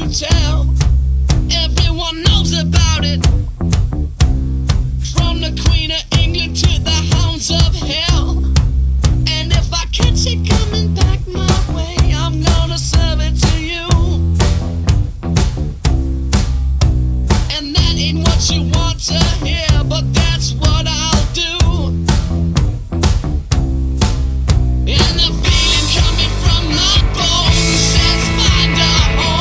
hotel. Everyone knows about it. From the Queen of England to the hounds of hell. And if I catch it coming back my way, I'm gonna serve it to you. And that ain't what you want to hear, but that's what I'll do. And the feeling coming from my bones says find a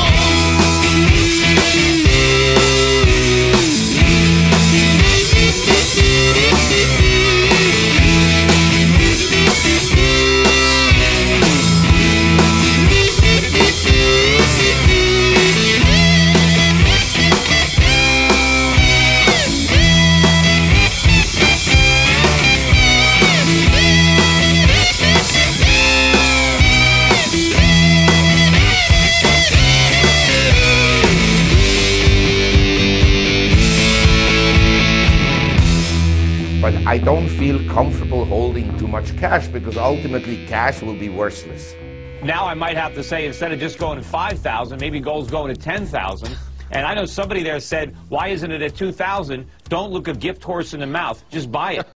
But I don't feel comfortable holding too much cash because ultimately cash will be worthless. Now I might have to say, instead of just going to 5,000, maybe gold's going to 10,000. And I know somebody there said, why isn't it at 2,000? Don't look a gift horse in the mouth, just buy it.